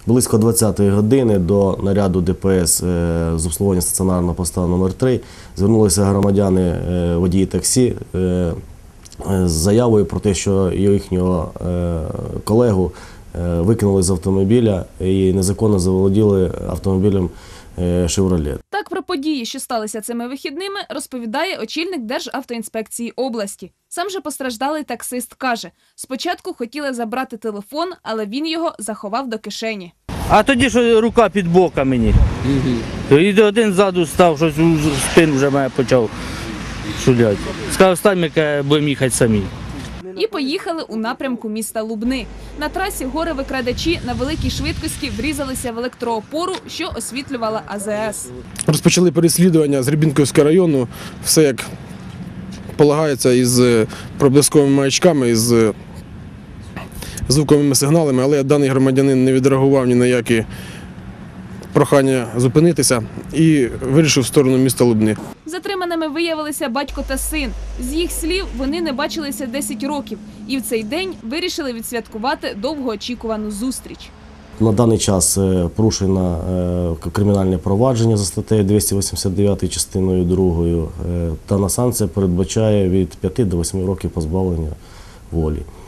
Близько 20-ї години до наряду ДПС з обслуговування стаціонарного поста номер 3 звернулися громадяни, водії таксі, з заявою про те, що їхнього колегу викинули з автомобіля і незаконно заволоділи автомобілем «Шевроле». Так про події, що сталися цими вихідними, розповідає очільник Державтоінспекції області. Сам же постраждалий таксист каже, спочатку хотіли забрати телефон, але він його заховав до кишені. А тоді, що рука під бока мені. І один ззаду став, щось у спину вже мене почав шуляти. Сказав, стань, ми будемо їхати самі. І поїхали у напрямку міста Лубни. На трасі горе-викрадачі на великій швидкості врізалися в електроопору, що освітлювала АЗС. Розпочали переслідування з Рябінківського району. Все як полагається із проблисковими маячками, із звуковими сигналами, але даний громадянин не відреагував ні на які прохання зупинитися і вирішив в сторону міста Лубни. Затриманими виявилися батько та син. З їх слів, вони не бачилися 10 років і в цей день вирішили відсвяткувати довгоочікувану зустріч. На даний час порушено кримінальне провадження за статтею 289 частиною 2. Дана санкція передбачає від 5 до 8 років позбавлення волі.